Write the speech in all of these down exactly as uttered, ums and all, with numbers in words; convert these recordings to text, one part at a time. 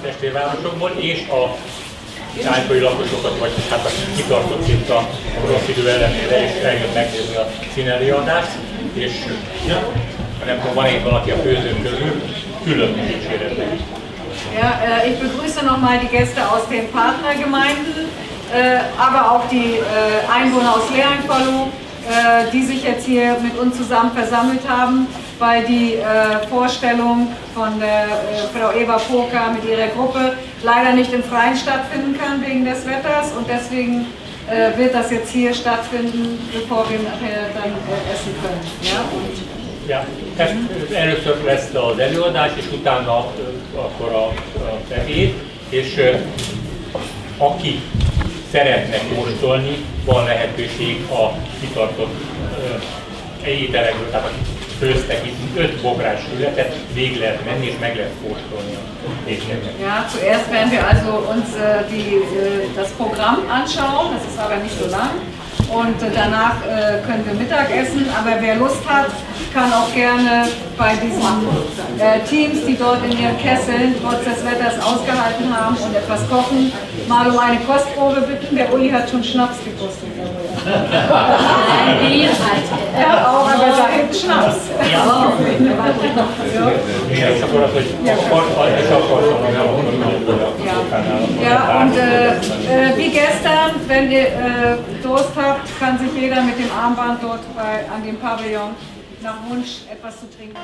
testvérvárosokból, és a ánykai lakosokat, vagy hát akik kitartott itt a rossz idő ellenére, és eljött megnézni a színeliadást, és nem tudom, van itt valaki a főzők közül, külön dicséretnek. Ja, äh, ich begrüße nochmal die Gäste aus den Partnergemeinden, äh, aber auch die äh, Einwohner aus Leanfalu, äh, die sich jetzt hier mit uns zusammen versammelt haben, weil die äh, Vorstellung von der äh, Frau Eva Poka mit ihrer Gruppe leider nicht im Freien stattfinden kann wegen des Wetters und deswegen äh, wird das jetzt hier stattfinden, bevor wir nachher dann äh, essen können. Ja? Und ja, ez először lesz az előadás, és utána akkor a, a ebéd, és uh, aki szeretne kóstolni, van lehetőség a kitartott uh, ételekből, tehát akik főztek itt öt bográs születet, végig lehet menni és meg lehet kóstolni a ételeket. Ja, zuerst werden wir also uns uh, die, uh, das Programm anschauen, das ist aber nicht so lang. Und danach äh, können wir Mittag essen, aber wer Lust hat, kann auch gerne bei diesen äh, Teams, die dort in ihren Kesseln trotz des Wetters ausgehalten haben und etwas kochen, mal um eine Kostprobe bitten. Der Uli hat schon Schnaps gekostet. Ein Bier halt. Ja, auch, aber da hinten Schnaps. Ja. Ja, und äh, äh, wie gestern, wenn ihr äh, Durst habt, kann sich jeder mit dem Armband dort bei, an dem Pavillon nach Wunsch etwas zu trinken.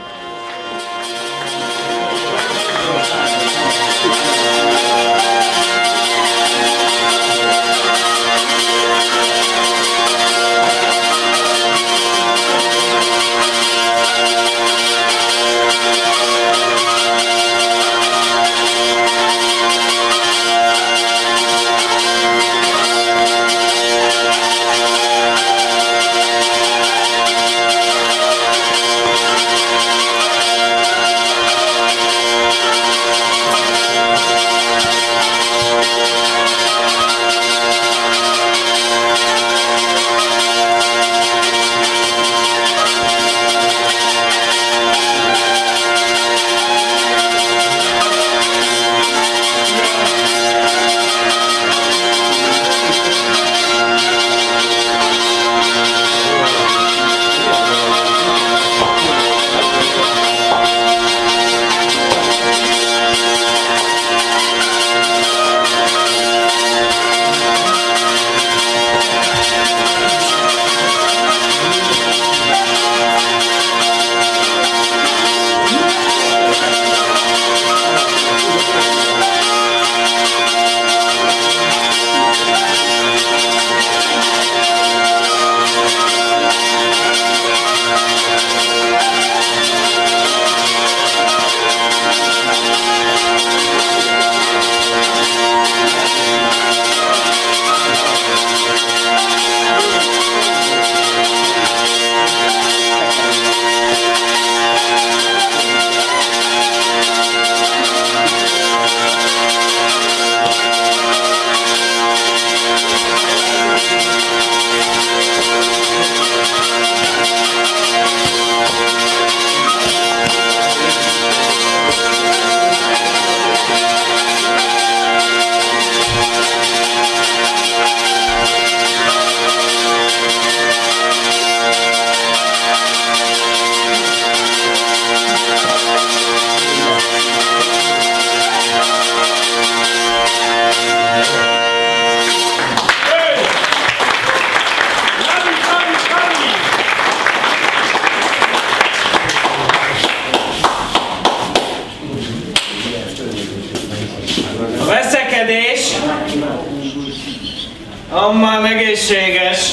Amman egészséges.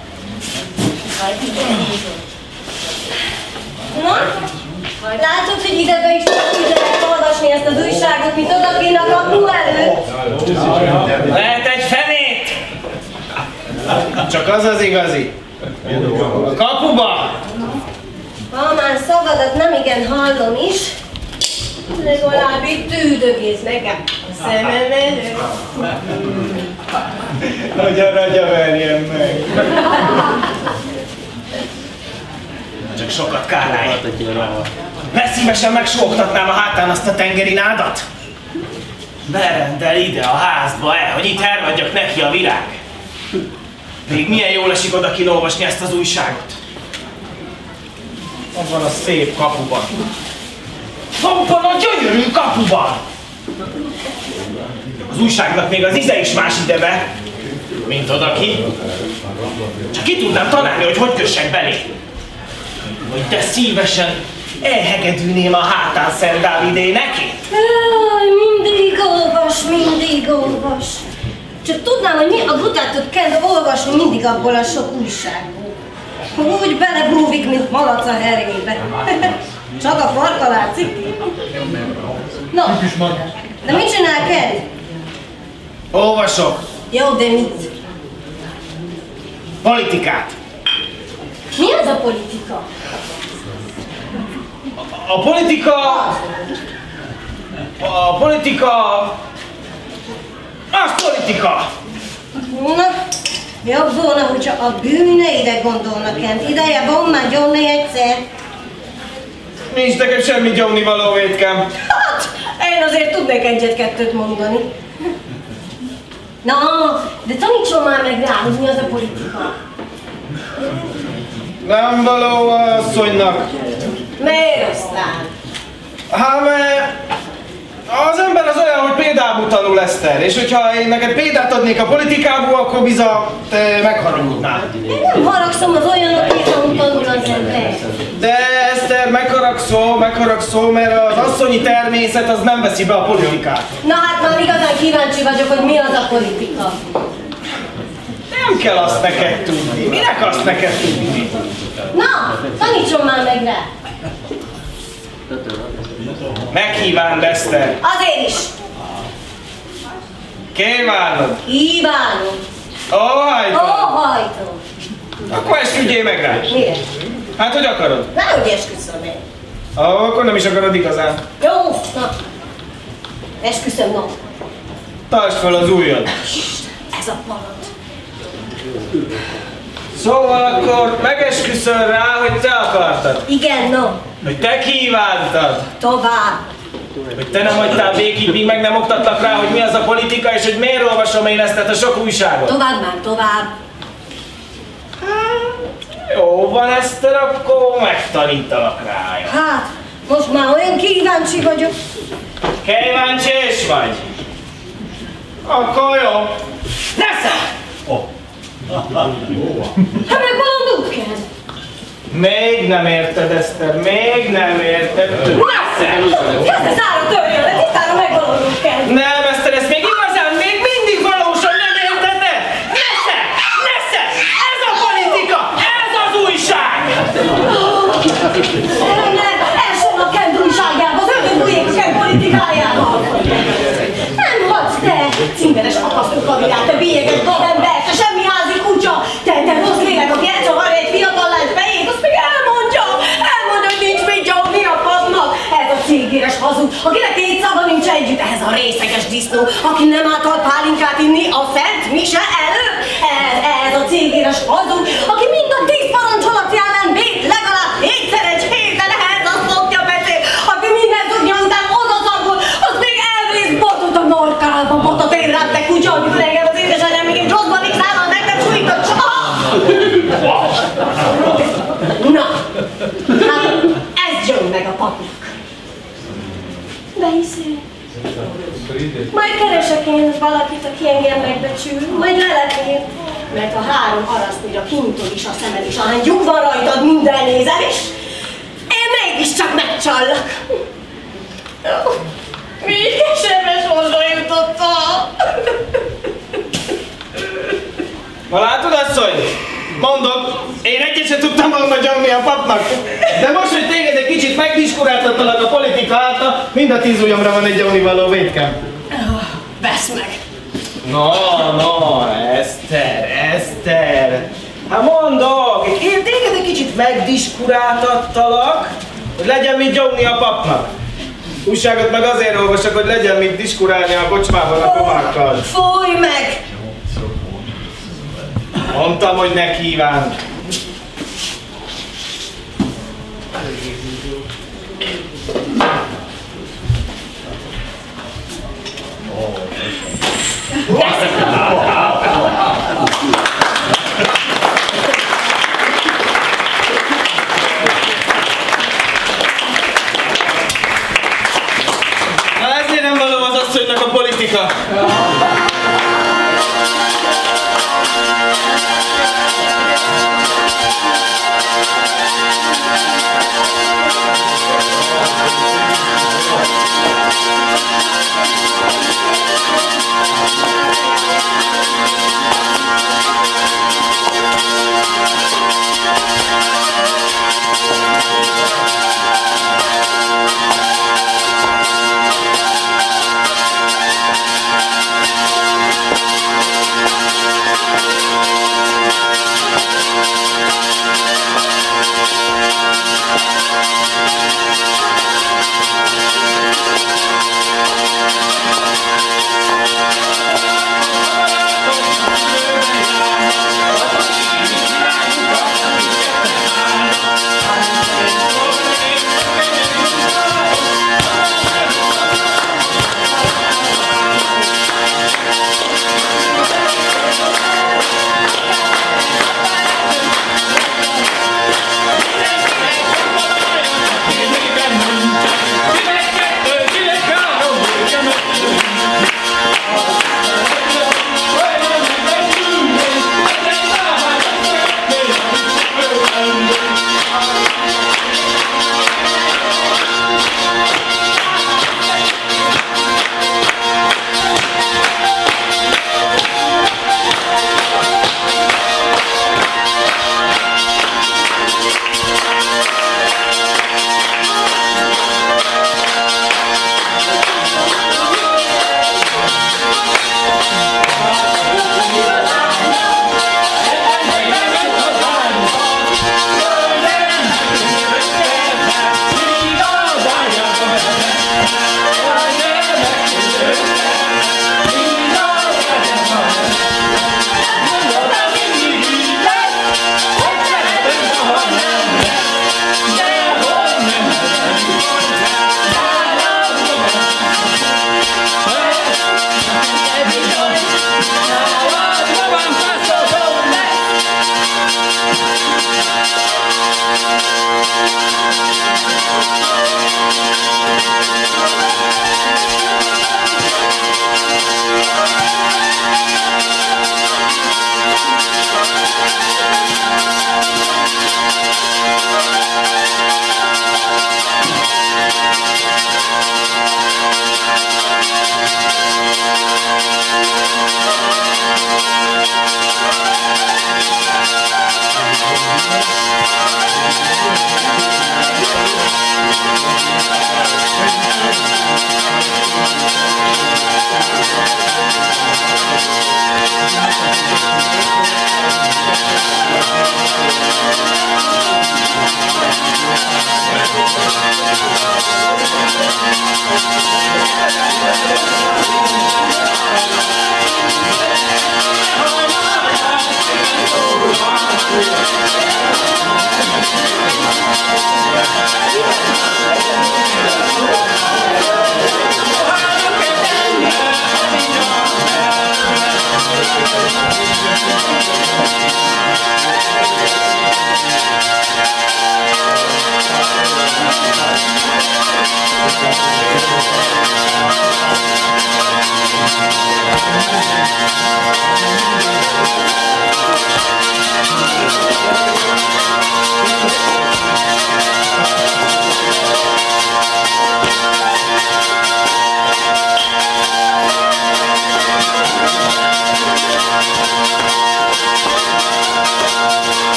Na? Látod, hogy ide is tudják olvasni ezt az újságot, mint odakinnak a kapu előtt? Lehet egy fenét! Csak az az igazi. A kapuba! Ha már szavadat nem igen hallom is, legalább itt tűdögész nekem a szemem előtt. Nagyon ragya verjen meg! Csak sokat kárálj! Messzívesen megsógtatnám a hátán azt a tengeri nádat! Berendel ide a házba el, hogy itt elmondjak neki a virág. Még milyen jól esik oda kilolvasni ezt az újságot. Ott van a szép kapuban. Abban a gyönyörű kapuban! Az újságnak még az íze is más ide be, mint odaki. Csak ki tudnám találni, hogy hogy kössek belé. Hogy te szívesen elhegedülném a hátán Szent Dávidé neki. Jaj, mindig olvas, mindig olvas. Csak tudnám, hogy mi a butátot kell olvasni mindig abból a sok újságból. Úgy belebúvik, mint malac a herébe. Csak a farka látszik. No, de mit csinál Ken? Olvasok. Jó, de mit? Politikát. Mi az a politika? A politika... A politika... Az politika! Na, jobb volna, hogyha a bűneire gondolnak, Kent. Ideje van már gyomni egyszer. Nincs nekem semmi gyomnivaló, Vétkám. Hát, én azért tudnék egyet-kettőt mondani. Na, de tanítson már meg rá, hogy mi az a politika. Nem való asszonynak. Miért aztán? Hát, mert az ember az olyan, hogy példából tanul, Eszter, és hogyha én neked példát adnék a politikából, akkor biza te megharagudnál. Én nem haragszom az olyanokért, ahogy tanul az ember. De Eszter, megharagszol, megharagszol, mert az asszonyi természet az nem veszi be a politikát. Na hát már igazán kíváncsi vagyok, hogy mi az a politika. Nem kell azt neked tudni. Minek azt neked tudni? Na, tanítson már meg rá. Meghíván, Eszter. Azért is. Kívánod. Kívánom. Óhajtod. Óhajtom. Akkor esküdjél meg rá. Miért? Hát, hogy akarod? Nehogy esküszöm én. Ó, akkor nem is akarod igazán. Jó, na. Esküszöm, no. Tartsd fel az ujjad. Ez a palat. Szóval akkor megesküszöl rá, hogy te akartad. Igen, no. Hogy te kívántad. Tovább. Hogy te nem hagytál békig, míg meg nem oktatlak rá, hogy mi az a politika, és hogy miért olvasom én ezt a sok újságot. Tovább már, tovább. Jó van, Eszter, akkor megtanítalak rá. Hát, most már olyan kíváncsi vagyok. Kíváncsi is vagy? Akkor jó. Nesze! Hát meg valamit kell. Még nem érted, Eszter, még nem érted. Nesze! Hát ez ára törjön le, tisztára megvalódunk kell. Nem, Eszter, ezt még igazán még mindig valósan nem érted-e? Nesze! Nesze! Ez a politika! Ez az újság! Nem, elsőn a Kent újságjába, az ördög bujék a Kent politikájába. Nem hadsz te, címeres akasztókavilát, te bélyeges vadember, te semmi házi kutya, te, te rossz lélek, aki elcsavarja egy fiatal lány fejét, azt még elmondja, elmondja, hogy nincs mit gyomni a papnak. Ez a cégéres hazug, akinek két szava nincs együtt, ez a részeges disznó, aki nem átal pálinkát inni a szent mise előtt. Ez, ez a cégéres hazug, aki mind a tíz parancsolat ellen bét legalább hétszer egy héten, ehhez azt szokja beszél, aki minden tudja, után odaszagol, az még elvész botot a markába, botot én rád, te kutya, amikor engem az édesanyám még egy rosszban még szállal, nektek sújtott soha! Na, hát ez jön meg a papnak. Behiszél. Majd keresek én valakit, aki engem megbecsül, majd leletél, mert a három arasznyira kinyitod is a szemed is, ahány lyuk van rajtad, minden nézel is, én mégiscsak megcsallak. Még keserves oldal jutottam. Na látod, asszony? Mondom, én egyet sem tudtam volna gyomni a papnak. De most, hogy téged egy kicsit megdiskuráltattalak a politika által, mind a tíz ujjamra van egy gyomnivaló, Vétkám. Vesz meg. No, no, Eszter, Eszter. Hát mondok, én téged egy kicsit megdiskuráltattalak, hogy legyen mit gyomni a papnak. Újságot meg azért olvasok, hogy legyen mit diskurálni a kocsmában a komákkal. Fújj meg! Mondtam, hogy ne kívánt. Monika!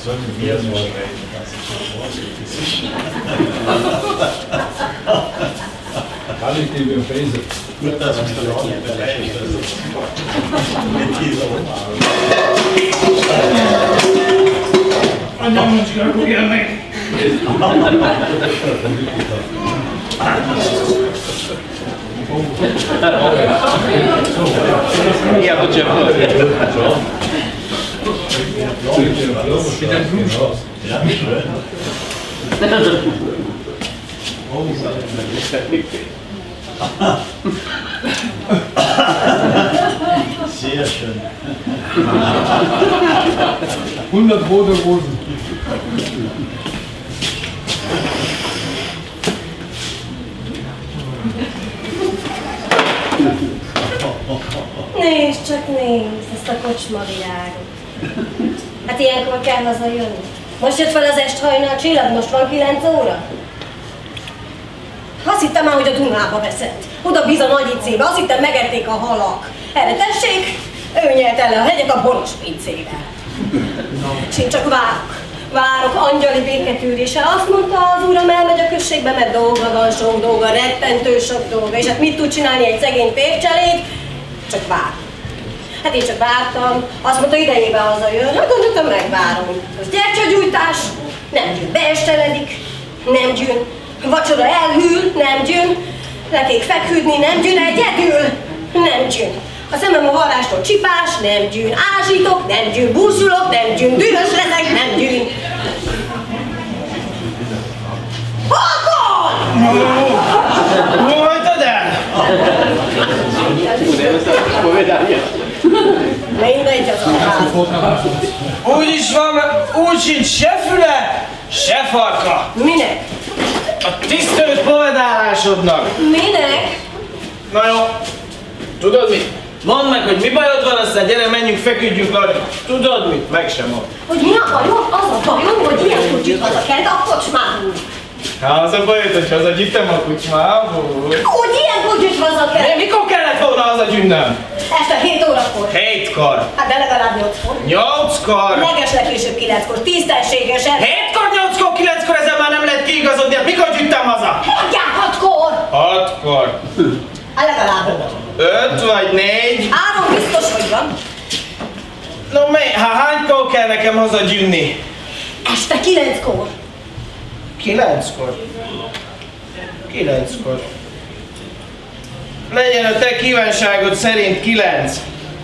Anyám, macska, rúgjál meg! Ja, to cię Sehr schön. hundert rote Rosen. Nézd csak, nézd ezt a kocsmavilágot. Hát ilyenkor kell hazajönni. Most jött fel az esthajnal csillag, most van kilenc óra. Azt hittem már, hogy a Dunába veszett. Oda bíz a nagy icébe, azt hittem megették a halak. Erre tessék, ő nyert el a hegyek a boros pincével. És én csak várok, várok angyali béketűréssel. Azt mondta az uram, elmegy a községbe, mert dolga van, sok dolga, rettentő sok dolga. És hát mit tud csinálni egy szegény fércselét? Csak vár. Hát én csak vártam, azt mondta, idejében hazajön, hát gondoltam, megvárom. Az gyertyagyújtás, nem gyűn, beesteledik, nem gyűn, vacsora elhűl, nem gyűn, lekék feküdni, nem gyűn, egyedül, nem gyűn. A szemem a varrástól csipás, nem gyűn, ázsítok, nem gyűn, búsulok, nem gyűn, dühös leszek, nem gyűn. Hakon! Hol hagytad el? Mindegy az a ház. Úgy is van, úgy sincs se füle, se farka. Minek? A tisztelt povedálásodnak. Minek? Na jó, tudod mit? Mondd meg, hogy mi bajod van, aztán gyere, menjünk, feküdjünk aludni. Tudod mit? Meg sem mond. Hogy mi a bajom? Az a bajom, hogy ilyen kutyit hazakelt a kocsmából. Hát az a bajod, hogy hazagyűjtem a kutymából. Hogy ilyen kutyit hazakelt? De mikor kellett volna hazagyűjnöm? Este hét órakor. Hétkor. Hát de legalább nyolckor. Nyolckor. Legeslegkésőbb kilenckor, tisztességesen. Hétkor, nyolckor, kilenckor, ezzel már nem lehet kiigazodni, hát mikor gyűjtem haza? Mondják hatkor. Hatkor. Hát legalább öt. Öt vagy négy. Három biztos, hogy van. No, mely, hát hánykor kell nekem hazagyűjni? Este kilenckor. Kilenckor. Kilenckor. Legyen a te kívánságod szerint kilenc.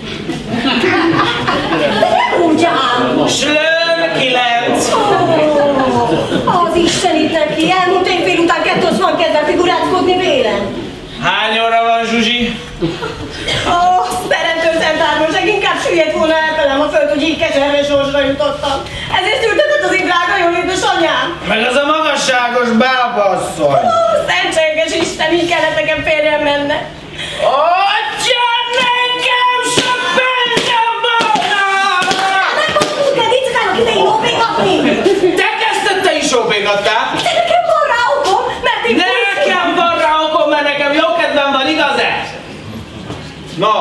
De nem úgy ám. Slön kilenc. Ó, az Istenit neki, elmúlt éjfél után kettősz van kedve figuráckodni vélem. Hány óra van, Zsuzsi? Ó, szerentő Szent Ármóság, inkább süllyedt volna elfelem a föld, hogy így keserves sorsra jutottam. Ezért szültetett az én drága jól édesanyám. Meg az a magasságos bábasszony. Ó, szentséges Isten, így kellett nekem férjem menne. Atya, nekem sok pénzem volna! Nem mondtuk, de dicikálok ide óbégatni. Te kezdted, te is óbégattál? De nekem van rá okom, mert én Nekem van rá okom, mert nekem jó kedvem van, igaz-e? No.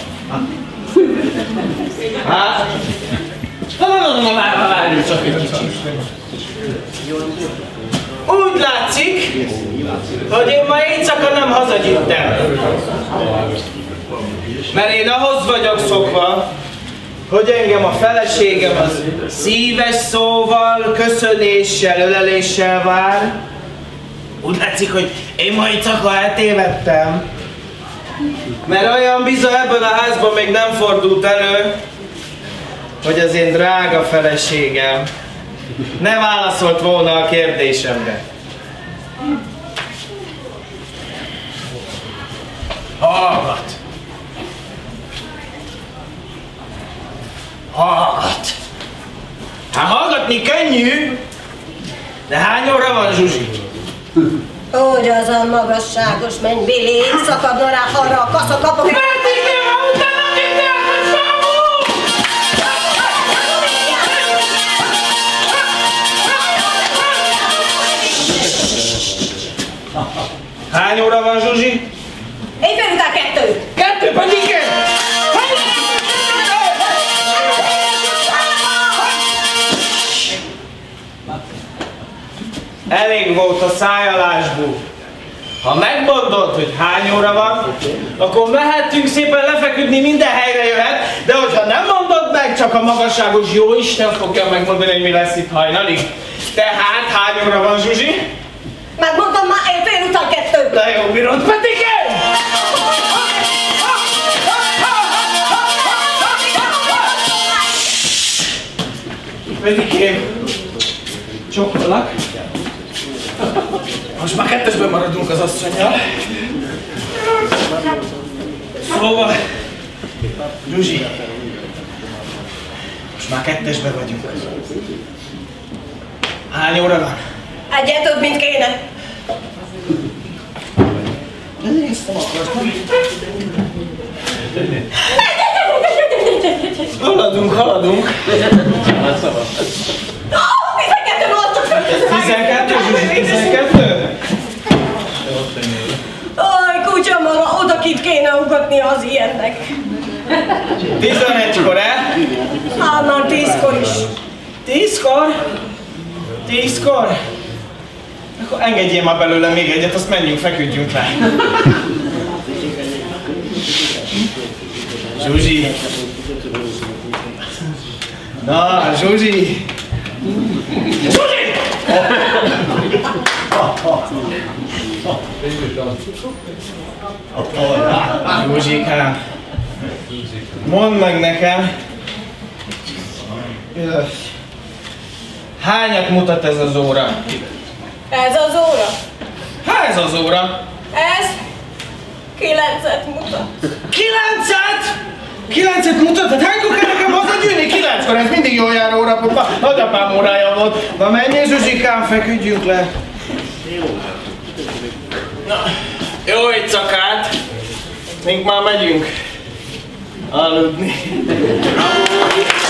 Hát? Na, na, na, na, várj, várj, csak egy kicsit. Úgy látszik, hogy én ma éjszaka nem hazagyűjtem. Mert én ahhoz vagyok szokva, hogy engem a feleségem az szíves szóval, köszönéssel, öleléssel vár. Úgy látszik, hogy én ma éjszaka eltévedtem. Mert olyan bizony ebben a házban még nem fordult elő, hogy az én drága feleségem ne válaszolt volna a kérdésemre. Hallgat! Hallgat! Hát hallgatni könnyű, de hány óra van, Zsuzsi? Hogy az a magasságos mennybéli szakadna rá arra a kaszakapok. Vertikém, ha utána vittél, hogy számú! Hány óra van, Zsuzsi? Éjfél után kettő. Kettő, pedig igen! Elég volt a szájalásból. Ha megmondod, hogy hány óra van, akkor mehetünk szépen lefeküdni, minden helyre jöhet, de hogyha nem mondod meg, csak a magasságos jóisten fogja megmondani, hogy mi lesz itt hajnalig. Tehát hány óra van, Zsuzsi? Megmondtam már, én fél után kettő. De jó bírod, Petike! Petikém, csókolak. Most már kettesben maradunk az asszonnyal. Szóval, Zsuzsi, most már kettesben vagyunk. Hány óra van? Egyet több, mint kéne. Néztem akartam. Haladunk, haladunk. tizenkettő volt csak. tizenkettő, Zsuzsi, tizenkettő? Aj, kutya maga, odakint kéne ugatni az ilyennek. tizenegykor, eh? Hát már tízkor is. Tízkor? Tízkor? Akkor engedjél már belőle még egyet, azt menjünk, feküdjünk le. Zsuzsi. Na, Zsuzsi. Zsuzsi! Zsuzsikám. Mondd meg nekem. Hányat mutat ez az óra? Ez az óra? Há, ez az óra? Ez kilencet mutat. Kilencet? Kilencet mutat? Hát hánykor kell nekem hazagyűlni? Kilenckor, ez mindig jól jár órapotban. Nagyapám órája volt. Na menjél, Zsuzsikám, feküdjünk le. Na, jó éjszakát. Mink már megyünk aludni.